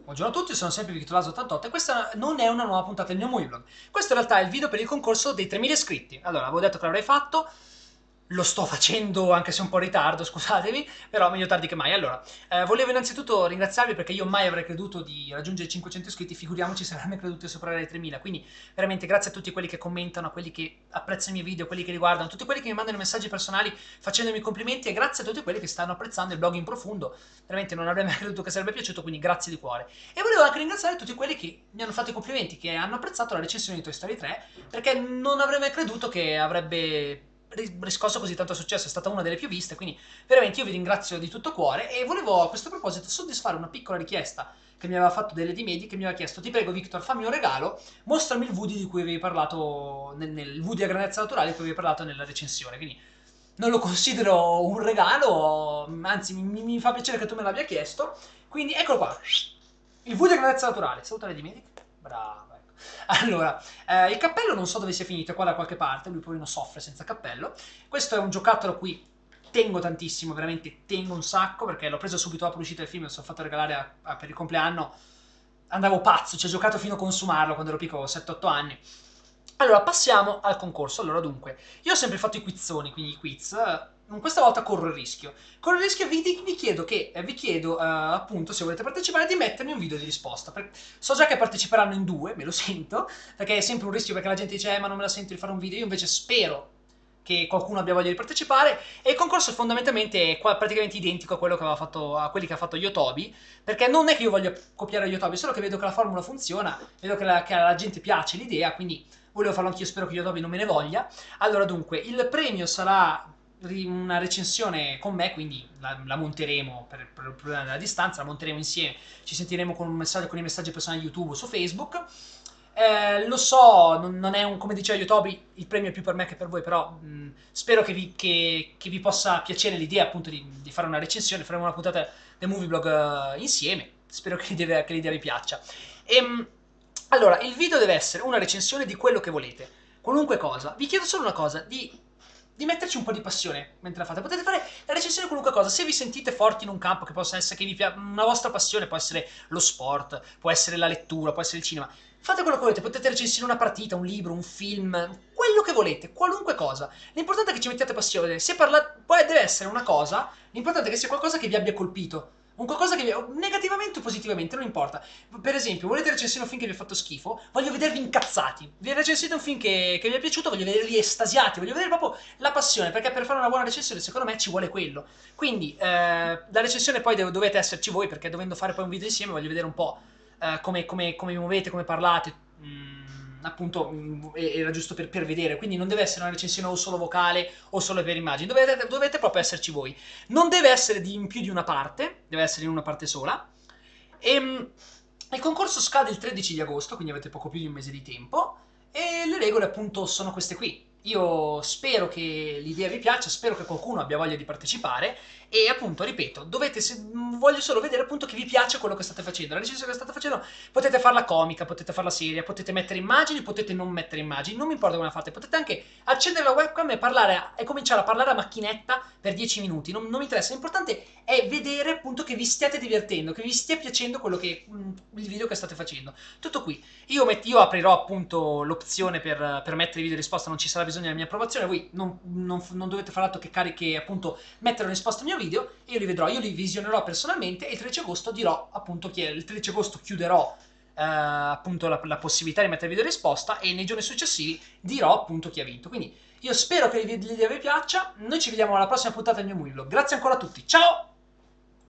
Buongiorno a tutti, sono sempre Victorlaso88 e questa non è una nuova puntata del mio movie vlog. Questo in realtà è il video per il concorso dei 3000 iscritti. Allora, avevo detto che l'avrei fatto, lo sto facendo anche se un po' in ritardo, scusatemi, però meglio tardi che mai. Allora, volevo innanzitutto ringraziarvi perché io mai avrei creduto di raggiungere i 500 iscritti, figuriamoci se avrei mai creduto di superare i 3000. Quindi veramente grazie a tutti quelli che commentano, a quelli che apprezzano i miei video, quelli che li guardano, a tutti quelli che mi mandano messaggi personali facendomi complimenti e grazie a tutti quelli che stanno apprezzando il blog in profondo. Veramente non avrei mai creduto che sarebbe piaciuto, quindi grazie di cuore. E volevo anche ringraziare tutti quelli che mi hanno fatto i complimenti, che hanno apprezzato la recensione di Toy Story 3, perché non avrei mai creduto che avrebbe riscosso così tanto successo, è stata una delle più viste, quindi veramente io vi ringrazio di tutto cuore e volevo a questo proposito soddisfare una piccola richiesta che mi aveva fatto delle Medi, che mi aveva chiesto: ti prego Victor, fammi un regalo, mostrami il Woody di cui avevi parlato, nel Woody a grandezza naturale di cui avevi parlato nella recensione, quindi non lo considero un regalo, anzi mi fa piacere che tu me l'abbia chiesto, quindi eccolo qua, il Woody a grandezza naturale, saluta Lady Medic, brava, ecco. Allora, il cappello non so dove sia finito, è qua da qualche parte, lui poi non soffre senza cappello. Questo è un giocattolo a cui tengo tantissimo, veramente tengo un sacco, perché l'ho preso subito dopo l'uscita del film, me lo sono fatto regalare per il compleanno, andavo pazzo, ci ho giocato fino a consumarlo quando ero piccolo, 7-8 anni. Allora, passiamo al concorso. Allora, dunque, io ho sempre fatto i quizzoni, quindi i quiz. Questa volta corro il rischio. Corro il rischio e vi chiedo appunto, se volete partecipare, di mettermi un video di risposta. So già che parteciperanno in due, me lo sento, perché è sempre un rischio perché la gente dice ma non me la sento di fare un video. Io invece spero che qualcuno abbia voglia di partecipare, e il concorso fondamentalmente è praticamente identico a quello che aveva fatto, a quelli che ha fatto Yotobi, perché non è che io voglia copiare Yotobi, solo che vedo che la formula funziona, vedo che alla gente piace l'idea, quindi volevo farlo anch'io, spero che Yotobi non me ne voglia. Allora dunque, il premio sarà una recensione con me, quindi la monteremo per il problema della distanza, la monteremo insieme, ci sentiremo con i messaggi personali YouTube o su Facebook. Lo so, non è come diceva Yotobi, il premio è più per me che per voi, però spero che vi possa piacere l'idea appunto di fare una recensione, faremo una puntata del movie blog insieme, spero che l'idea vi piaccia. Allora, il video deve essere una recensione di quello che volete, qualunque cosa. Vi chiedo solo una cosa, di metterci un po' di passione mentre la fate. Potete fare la recensione di qualunque cosa. Se vi sentite forti in un campo che possa essere che vi piace, una vostra passione, può essere lo sport, può essere la lettura, può essere il cinema. Fate quello che volete, potete recensire una partita, un libro, un film, quello che volete, qualunque cosa. L'importante è che ci mettiate passione. Se parlate, poi deve essere una cosa, l'importante è che sia qualcosa che vi abbia colpito. Un qualcosa che vi, negativamente o positivamente, non importa. Per esempio, volete recensire un film che vi ha fatto schifo? Voglio vedervi incazzati. Vi recensite un film che vi è piaciuto? Voglio vedervi estasiati. Voglio vedere proprio la passione, perché per fare una buona recensione, secondo me, ci vuole quello. Quindi, la recensione poi dovete esserci voi, perché dovendo fare poi un video insieme, voglio vedere un po' come vi muovete, come parlate. Appunto, era giusto per vedere. Quindi non deve essere una recensione o solo vocale o solo per immagini. Dovete proprio esserci voi. Non deve essere in più di una parte, deve essere in una parte sola. Il concorso scade il 13 di agosto, quindi avete poco più di un mese di tempo, e le regole appunto sono queste qui. Io spero che l'idea vi piaccia, spero che qualcuno abbia voglia di partecipare e appunto, ripeto, voglio solo vedere appunto che vi piace quello che state facendo. La recensione che state facendo potete farla comica, potete farla seria, potete mettere immagini, potete non mettere immagini, non mi importa come la fate, potete anche accendere la webcam e cominciare a parlare a macchinetta per 10 minuti, non mi interessa, l'importante è vedere appunto che vi stiate divertendo, che vi stia piacendo il video che state facendo. Tutto qui. Io aprirò appunto l'opzione per mettere video risposta, non ci sarà bisogno della mia approvazione, voi non dovete fare altro che appunto mettere risposta al mio video e io li vedrò, io li visionerò personalmente e il 13 agosto dirò appunto il 13 agosto chiuderò appunto la possibilità di mettere video risposta e nei giorni successivi dirò appunto chi ha vinto. Quindi io spero che l'idea vi piaccia, noi ci vediamo alla prossima puntata del mio movie vlog. Grazie ancora a tutti, ciao!